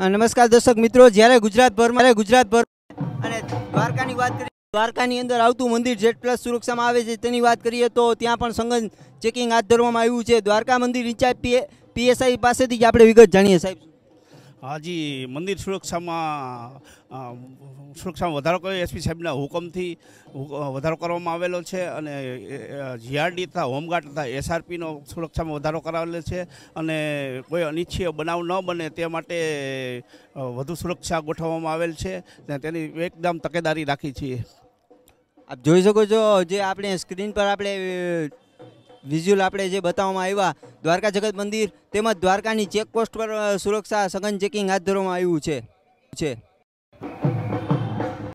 નમસ્કાર દર્શક મિત્રો, જ્યારે ગુજરાતભર અને દ્વારકાની વાત કરીએ, દ્વારકાની અંદર આવતું મંદિર Z+ સુરક્ષામાં આવે છે તેની વાત કરીએ તો ત્યાં પણ સઘન ચેકિંગ હાથ ધરવામાં આવ્યું છે। દ્વારકા મંદિર ઇન્ચાર્જ PSI પાસેથી જ આપણે વિગત જાણીએ સાહેબ। હાજી, મંદિર સુરક્ષામાં વધારો કર્યો SP સાહેબના હુકમથી વધારો કરવામાં આવેલો છે અને GRD તથા હોમગાર્ડ તથા SRPનો સુરક્ષામાં વધારો કરાવેલો છે અને કોઈ અનિચ્છનીય બનાવ ન બને તે માટે વધુ સુરક્ષા ગોઠવવામાં આવેલ છે અને તેની એકદમ તકેદારી રાખી છીએ। આપ જોઈ શકો છો, જે આપણે સ્ક્રીન પર આપણે વિઝ્યુઅલ આપણે જે બતાવવામાં આવ્યા, દ્વારકા જગત મંદિર તેમજ દ્વારકાની ચેકપોસ્ટ પર સુરક્ષા સઘન ચેકિંગ હાથ ધરવામાં આવ્યું છે।